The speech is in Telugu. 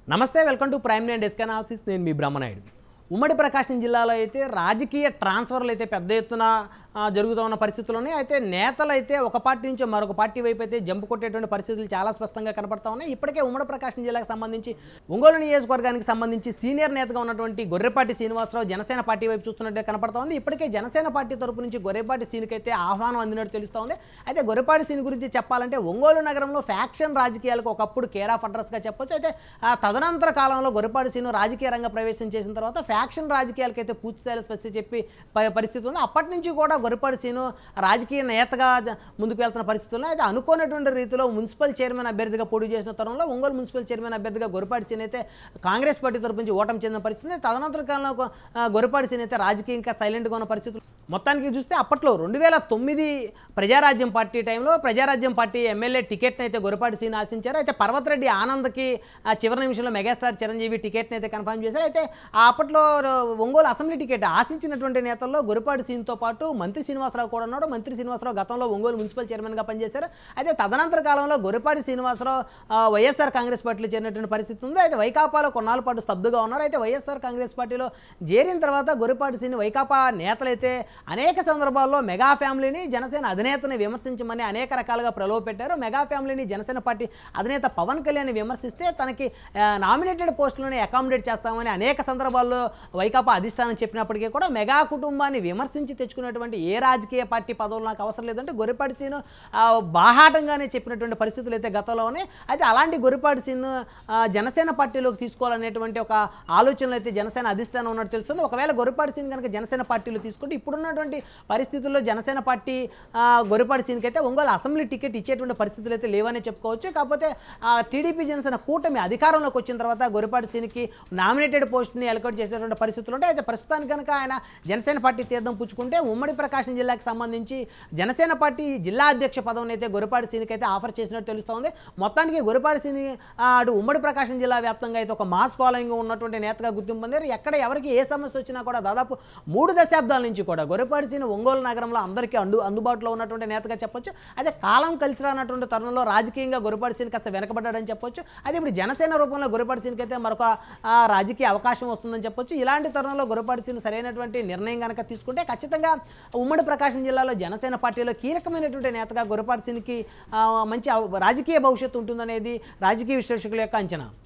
నమస్తే welcome to Prime Line desk analysis నేను మీ బ్రహ్మనాయుడు ఉమ్మడి ప్రకాశం జిల్లాలో అయితే రాజకీయ ట్రాన్స్ఫర్లు అయితే పెద్ద ఎత్తున జరుగుతూ ఉన్న పరిస్థితుల్లోనే అయితే నేతలు అయితే ఒక పార్టీ నుంచి మరొక పార్టీ వైపు అయితే జంప్ కొట్టేటువంటి పరిస్థితులు చాలా స్పష్టంగా కనపడతా ఉన్నాయి. ఇప్పటికే ఉమ్మడి ప్రకాశం జిల్లాకు సంబంధించి ఒంగోలు నియోజకవర్గానికి సంబంధించి సీనియర్ నేతగా ఉన్నటువంటి గొర్రెపాటి శ్రీనివాసరావు జనసేన పార్టీ వైపు చూస్తున్నట్టే కనపడతా ఉంది. ఇప్పటికే జనసేన పార్టీ తరపు నుంచి గొర్రెపాటి శ్రీనికి అయితే ఆహ్వానం అందినట్టు తెలుస్తూ ఉంది. అయితే గొర్రెపాటి శ్రీని గురించి చెప్పాలంటే ఒంగోలు నగరంలో ఫ్యాక్షన్ రాజకీయాలకు ఒకప్పుడు కేర్ ఆఫ్ అడ్రస్గా చెప్పొచ్చు. అయితే తదనంతర కాలంలో గొర్రెపాటి శ్రీను రాజకీయ రంగ ప్రవేశం చేసిన తర్వాత ఫ్యాక్షన్ రాజకీయాలకైతే పూర్తిస్థాయిలో స్పష్టి చెప్పి పరిస్థితి ఉంది. అప్పటి నుంచి కూడా గొర్రెపాటి శ్రీను రాజకీయ నేతగా ముందుకు వెళ్తున్న పరిస్థితుల్లో అయితే అనుకోనటువంటి రీతిలో మున్సిపల్ చైర్మన్ అభ్యర్థిగా పోటీ చేసిన తరుణంలో ఒంగోలు మున్సిపల్ చైర్మన్ అభ్యర్థిగా గొర్రెపాటి శ్రీని అయితే కాంగ్రెస్ పార్టీ తరపు నుంచి ఓటమి చెందిన పరిస్థితి. తదనంతర కాలంలో గొర్రెపాటి శ్రీని అయితే రాజకీయంగా సైలెంట్గా ఉన్న పరిస్థితులు మొత్తానికి చూస్తే అప్పట్లో 2009 ప్రజారాజ్యం పార్టీ టైంలో ప్రజారాజ్యం పార్టీ ఎమ్మెల్యే టికెట్ని అయితే గొర్రెపాటి శ్రీని ఆశించారు. అయితే పర్వతరెడ్డి ఆనంద్కి చివరి నిమిషంలో మెగాస్టార్ చిరంజీవి టికెట్ని అయితే కన్ఫర్మ్ చేశారు. అయితే అప్పట్లో ఒంగోలు అసెంబ్లీ టికెట్ ఆశించినటువంటి నేతల్లో గొర్రెపాటి శ్రీనితో పాటు మంత్రి శ్రీనివాసరావు కూడా ఉన్నాడు. మంత్రి శ్రీనివాసరావు గతంలో ఒంగోలు మున్సిపల్ చైర్మన్గా పనిచేశారు. అయితే తదనంతర కాలంలో గొర్రెపాటి శ్రీనివాసరావు వైఎస్ఆర్ కాంగ్రెస్ పార్టీలో చేరినటువంటి పరిస్థితి ఉంది. అయితే వైకాపాలో కొన్నాళ్ళ పాటు స్తబ్దుగా ఉన్నారు. అయితే వైఎస్ఆర్ కాంగ్రెస్ పార్టీలో చేరిన తర్వాత గొర్రెపాటి శ్రీని వైకాపా నేతలైతే అనేక సందర్భాల్లో మెగా ఫ్యామిలీని జనసేన అధినేతని విమర్శించమని అనేక రకాలుగా ప్రలోభపెట్టారు. మెగా ఫ్యామిలీని జనసేన పార్టీ అధినేత పవన్ కళ్యాణ్ విమర్శిస్తే తనకి నామినేటెడ్ పోస్టులను అకామిడేట్ చేస్తామని అనేక సందర్భాల్లో వైకాపా అధిష్టానం చెప్పినప్పటికీ కూడా మెగా కుటుంబాన్ని విమర్శించి తెచ్చుకున్నటువంటి ఏ రాజకీయ పార్టీ పదవులు నాకు అవసరం లేదంటే గొర్రెపాటి శ్రీను బాహాటంగానే చెప్పినటువంటి పరిస్థితులు అయితే గతంలో ఉన్నాయి. అయితే అలాంటి గొర్రెపాటి శ్రీను జనసేన పార్టీలోకి తీసుకోవాలనేటువంటి ఒక ఆలోచనలు అయితే జనసేన అధిష్టానం ఉన్నట్టు తెలుస్తుంది. ఒకవేళ గొర్రెపాటి శ్రీని కనుక జనసేన పార్టీలో తీసుకుంటే ఇప్పుడున్నటువంటి పరిస్థితుల్లో జనసేన పార్టీ గొర్రెపాటి శ్రీనికి అయితే ఒంగోలు అసెంబ్లీ టికెట్ ఇచ్చేటువంటి పరిస్థితులు అయితే లేవనే చెప్పుకోవచ్చు. కాకపోతే టీడీపీ జనసేన కూటమి అధికారంలోకి వచ్చిన తర్వాత గొర్రెపాటి శ్రీనికి నామినేటెడ్ పోస్ట్ని అలొకేట్ చేసేటువంటి పరిస్థితులు ఉంటాయి. అయితే ప్రస్తుతానికి కనుక ఆయన జనసేన పార్టీ తీర్థం పుచ్చుకుంటే ఉమ్మడి ప్రకాశం జిల్లాకు సంబంధించి జనసేన పార్టీ జిల్లా అధ్యక్ష పదవిని అయితే గొర్రెపాటి శ్రీనికి అయితే ఆఫర్ చేసినట్టు తెలుస్తోంది. మొత్తానికి గొర్రెపాటి శ్రీని అటు ఉమ్మడి ప్రకాశం జిల్లా వ్యాప్తంగా అయితే ఒక మాస్ ఫాలోయింగ్ ఉన్నటువంటి నేతగా గుర్తింపు పొందారు. ఎక్కడ ఎవరికి ఏ సమస్య వచ్చినా కూడా దాదాపు 3 దశాబ్దాల నుంచి కూడా గొర్రెపాటి శ్రీని ఒంగోలు నగరంలో అందరికీ అందుబాటులో ఉన్నటువంటి నేతగా చెప్పొచ్చు. అదే కాలం కలిసి రానటువంటి తరుణంలో రాజకీయంగా గొర్రెపాటి శ్రీని కాస్త వెనకబడ్డాడని చెప్పొచ్చు. అదే ఇప్పుడు జనసేన రూపంలో గొర్రెపాటి శ్రీనికి అయితే మరొక రాజకీయ అవకాశం వస్తుందని చెప్పొచ్చు. ఇలాంటి తరుణంలో గొర్రెపాటి శ్రీని సరైనటువంటి నిర్ణయం కనుక తీసుకుంటే ఖచ్చితంగా ఉమ్మడి ప్రకాశం జిల్లాలో జనసేన పార్టీలో కీలకమైనటువంటి నేతగా గొర్రెపాటి శ్రీనికి మంచి రాజకీయ భవిష్యత్తు ఉంటుందనేది రాజకీయ విశ్లేషకుల యొక్క అంచనా.